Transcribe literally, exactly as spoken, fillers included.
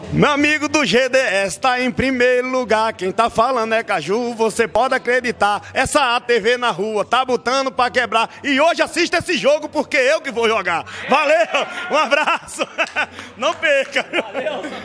Meu amigo do G D S tá em primeiro lugar. Quem tá falando é Caju, você pode acreditar. Essa A T V na rua tá botando pra quebrar. E hoje assista esse jogo porque eu que vou jogar. Valeu, um abraço. Não perca. Valeu.